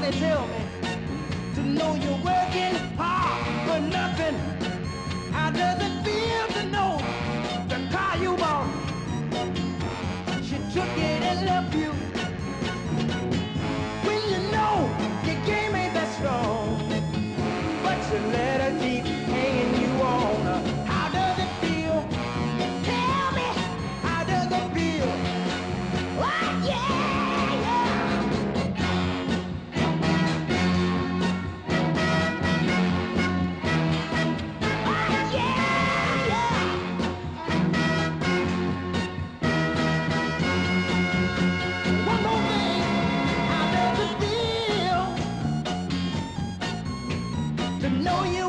Somebody tell me to know you're working hard for nothing. How does it feel to know the car you bought? She took it and left you. When you know your game ain't that strong, but you let her keep hanging you on. How does it feel? Tell me, how does it feel? Oh, yeah, yeah. Oh, yeah, yeah. One more thing, how does it feel to know you